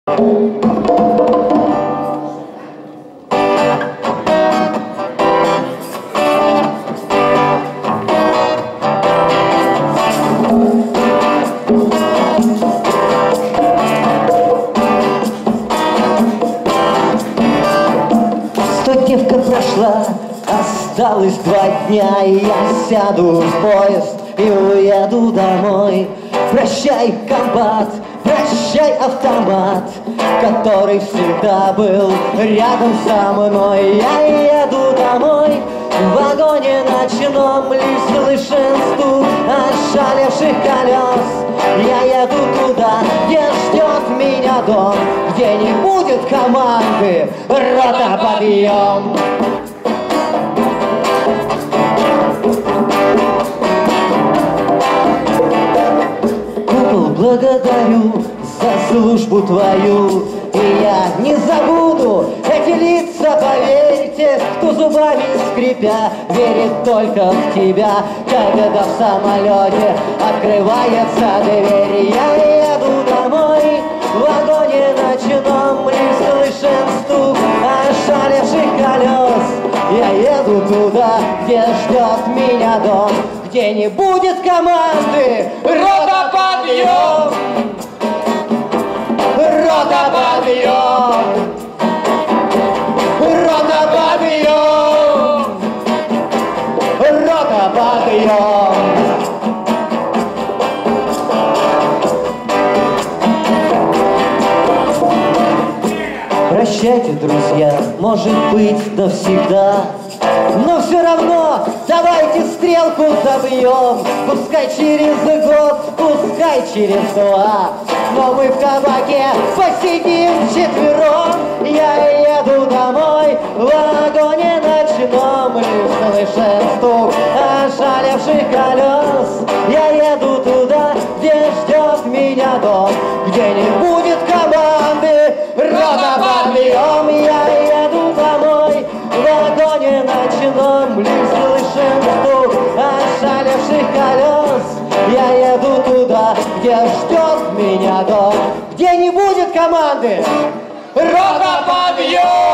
Студивка прошла, осталось 2 дня, и я сяду в поезд и уеду домой. Прощай, комбат, прощай, автомат, который всегда был рядом со мной. Я еду домой, в вагоне ночном лишь слышен стук ошалевших колес. Я еду туда, где ждет меня дом, где не будет команды «Рота, подъем!». Купол, благодарю за службу твою, и я не забуду эти лица, поверьте, кто зубами скрипя верит только в тебя, когда в самолете открывается дверь. Я еду домой, в вагоне ночном лишь слышен стук ошалевших колес. Я еду туда, где ждет меня дом, где не будет команды «Рота, подъем!». Рота, подъем! Рота, подъем! Рота, подъем! Прощайте, друзья, может быть, навсегда, но все равно давайте стрелку забьем. Пускай через год, пускай через 2, но мы в кабаке посидим вчетвером. Я еду домой, в вагоне ночном лишь слышен стук ошалевших колес. Я еду туда, где ждет меня дом, где не будет команды «Рота, подъем!». Я еду домой, в вагоне ночном лишь слышен стук ошалевших колес. Я еду туда, где ждет меня дом, где не будет команды «Рота, подъем!».